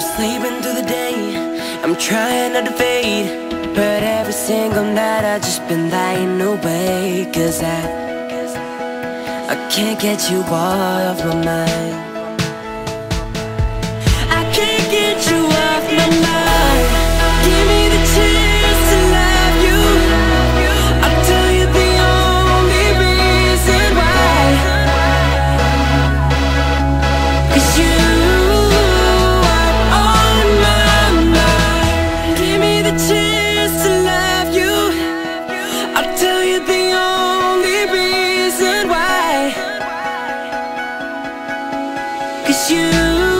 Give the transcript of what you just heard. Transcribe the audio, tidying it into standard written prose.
sleeping through the day, I'm trying not to fade, but every single night I just been lying awake. Cause I can't get you off my mind. I can't get you off my mind. Give me the chance to love you. I'll tell you the only reason why. Cause you are on my mind. Give me the chance to love you. I'll tell you the only reason why. Cause you